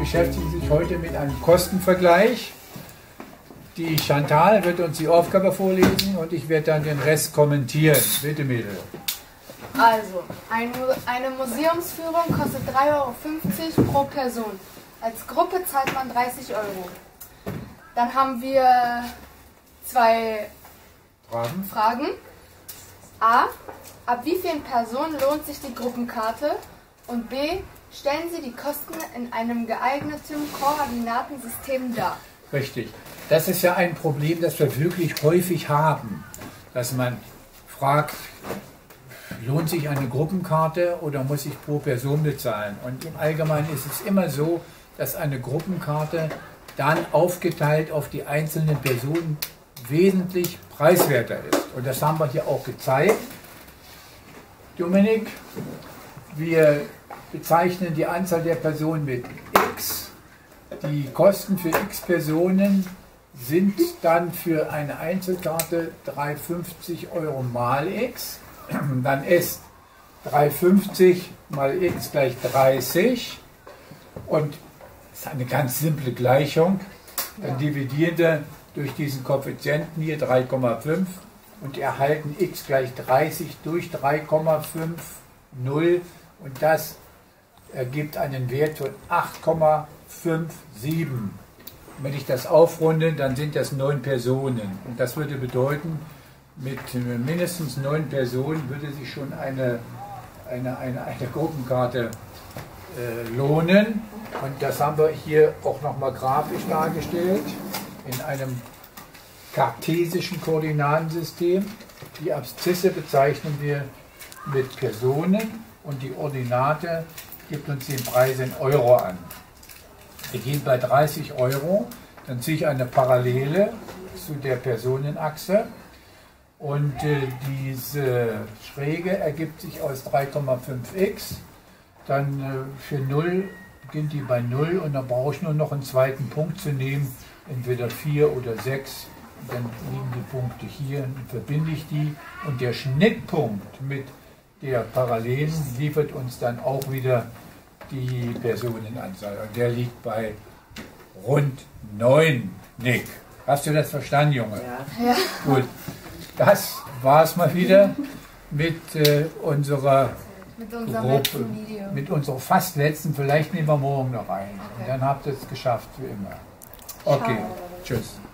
beschäftigen sich heute mit einem Kostenvergleich. Die Chantal wird uns die Aufgabe vorlesen und ich werde dann den Rest kommentieren. Bitte, Mädel. Also, eine Museumsführung kostet 3,50 € pro Person. Als Gruppe zahlt man 30 €. Dann haben wir zwei Fragen. A. Ab wie vielen Personen lohnt sich die Gruppenkarte? Und B. Stellen Sie die Kosten in einem geeigneten Koordinatensystem dar. Richtig. Das ist ja ein Problem, das wir wirklich häufig haben, dass man fragt, lohnt sich eine Gruppenkarte oder muss ich pro Person bezahlen? Und im Allgemeinen ist es immer so, dass eine Gruppenkarte dann aufgeteilt auf die einzelnen Personen wesentlich preiswerter ist. Und das haben wir hier auch gezeigt. Dominik, wir bezeichnen die Anzahl der Personen mit X. Die Kosten für X Personen sind dann für eine Einzelkarte 3,50 € mal X. Dann ist 3,50 mal X gleich 30. Und das ist eine ganz simple Gleichung. Dann dividieren wir durch diesen Koeffizienten hier 3,5 und erhalten X gleich 30 durch 3,50 und das ergibt einen Wert von 8,57. Wenn ich das aufrunde, dann sind das 9 Personen. Und das würde bedeuten, mit mindestens 9 Personen würde sich schon eine Gruppenkarte lohnen. Und das haben wir hier auch nochmal grafisch dargestellt, in einem kartesischen Koordinatensystem. Die Abszisse bezeichnen wir mit Personen und die Ordinate gibt uns den Preis in Euro an. Wir gehen bei 30 €, dann ziehe ich eine Parallele zu der Personenachse und diese Schräge ergibt sich aus 3,5x. Dann für 0 beginnt die bei 0 und dann brauche ich nur noch einen zweiten Punkt zu nehmen, entweder 4 oder 6. Dann liegen die Punkte hier und verbinde ich die. Und der Schnittpunkt mit der Parallelen liefert uns dann auch wieder die Personenanzahl. Und der liegt bei rund 9, Nick. Hast du das verstanden, Junge? Ja. Gut. Das war es mal wieder mit unserer Gruppe, mit unserer fast letzten, vielleicht nehmen wir morgen noch ein. Okay. Und dann habt ihr es geschafft, wie immer. Okay, tschüss.